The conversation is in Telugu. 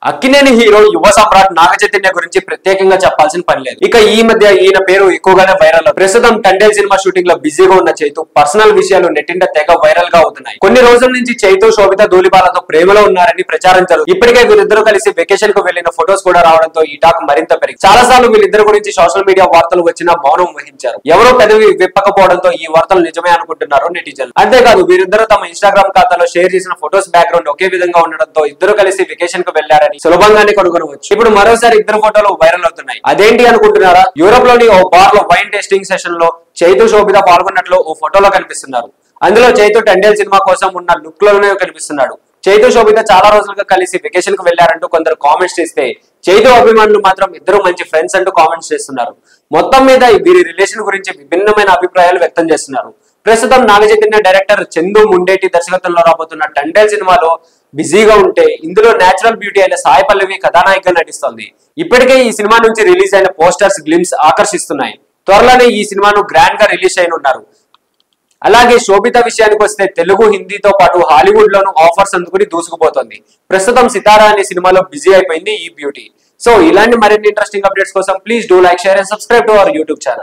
అక్కినేని హీరో యువ సమ్రాట్ నాగ చైతన్య గురించి ప్రత్యేకంగా చెప్పాల్సిన పని లేదు. ఇక ఈ మధ్య ఈయన పేరు ఎక్కువగానే వైరల్. ప్రస్తుతం టండేల్ సినిమా షూటింగ్ లో బిజీగా ఉన్న చైతు పర్సనల్ విషయాలు నెట్టింట తెగ వైరల్ గా అవుతున్నాయి. కొన్ని రోజుల నుంచి చైతు శోభిత ధూళిపాలతో ప్రేమలో ఉన్నారని ప్రచారం జరుగుతుంది. ఇప్పటికే వీరిద్దరూ కలిసి వెకేషన్ కు వెళ్లిన ఫొటోస్ కూడా రావడంతో ఈ టాక్ మరింత పెరిగింది. చాలా సార్లు వీళ్ళిద్దరి గురించి సోషల్ మీడియా వార్తలు వచ్చినా మౌనం వహించారు. ఎవరో పెదవి విప్పకపోవడంతో ఈ వార్తలు నిజమే అనుకుంటున్నారు నెటిజన్లు. అంతేకాదు వీరిద్దరూ తమ ఇన్స్టాగ్రామ్ ఖాతాలో షేర్ చేసిన ఫొటోస్ బ్యాక్గ్రౌండ్ ఒకే విధంగా ఉండడంతో ఇద్దరు కలిసి వెకేషన్ కు వెళ్లారని సులభంగానే కనుగొనవచ్చు. ఇప్పుడు మరోసారి ఇద్దరు ఫోటోలు వైరల్ అవుతున్నాయి. అదేంటి అనుకుంటున్నారా? యూరోప్ లోని ఓ బార్ లో వైన్ టేస్టింగ్ సెషన్ లో చైతు శోభిత పాల్గొన్నట్లు ఓ ఫోటోలో కనిపిస్తున్నారు. అందులో చైతు టండేల్ సినిమా కోసం ఉన్న లుక్ లోనే కనిపిస్తున్నాడు. చైతు శోభిత చాలా రోజులుగా కలిసి వెకేషన్ కు వెళ్లారంటూ కొందరు కామెంట్స్ చేస్తే చైతు అభిమానులు మాత్రం ఇద్దరు మంచి ఫ్రెండ్స్ అంటూ కామెంట్స్ చేస్తున్నారు. మొత్తం మీద వీరి రిలేషన్ గురించి విభిన్నమైన అభిప్రాయాలు వ్యక్తం చేస్తున్నారు. ప్రస్తుతం నాగ చైతన్య డైరెక్టర్ చందు ముండేటి దర్శకత్వంలో రాబోతున్న టండేల్ సినిమాలో బిజీగా ఉంటే ఇందులో నేచురల్ బ్యూటీ అయిన సాయి పల్లవి కథానాయికగా నటిస్తోంది. ఇప్పటికే ఈ సినిమా నుంచి రిలీజ్ అయిన పోస్టర్స్ గ్లిమ్స్ ఆకర్షిస్తున్నాయి. త్వరలోనే ఈ సినిమాను గ్రాండ్ గా రిలీజ్ అయినున్నారు. అలాగే శోభిత విషయానికి వస్తే తెలుగు, హిందీతో పాటు హాలీవుడ్ లోను ఆఫర్స్ అందుకుని దూసుకుపోతుంది. ప్రస్తుతం సితారా అనే సినిమాలో బిజీ అయిపోయింది ఈ బ్యూటీ. సో ఇలాంటి మరిన్ని ఇంట్రెస్టింగ్ అప్డేట్స్ కోసం please do like, share and subscribe to our YouTube channel.